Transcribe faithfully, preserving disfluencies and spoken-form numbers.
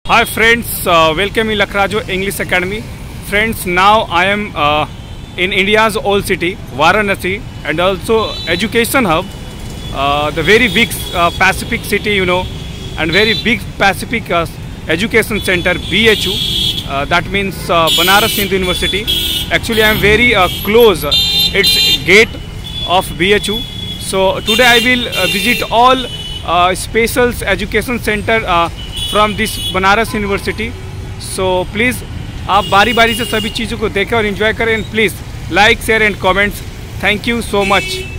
Hi friends, uh, welcome in Lakhrajo English Academy. Friends, now I am uh, in India's old city, Varanasi, and also education hub, uh, the very big uh, Pacific city, you know, and very big Pacific uh, education center, B H U. Uh, that means uh, Banaras Hindu University. Actually, I am very uh, close. Uh, its gate of B H U. So today I will uh, visit all uh, special education center uh, from this Banaras university. So please आप बारी बारी से सभी चीज़ों को देखें और enjoy करें. And please like share and comments. Thank you so much.